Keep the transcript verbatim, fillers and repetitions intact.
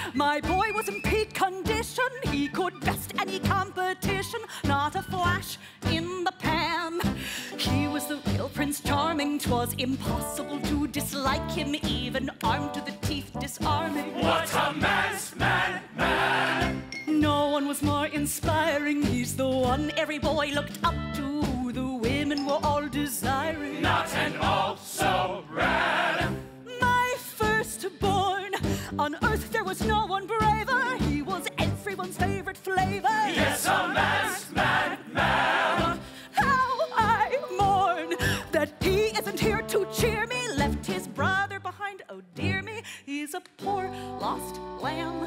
My boy was in peak condition, he could best any competition, not a flash in the pan. He was the real Prince Charming, 'twas impossible to dislike him, even armed to the teeth disarming. What a man's man, man! No one was more inspiring, he's the one every boy looked up to, who the women were all desiring. Not an all so rad. My firstborn, on earth there was no one braver, he was everyone's favorite flavor. Yes, a man's man, man. How I mourn that he isn't here to cheer me, left his brother behind, oh dear me, he's a poor lost lamb.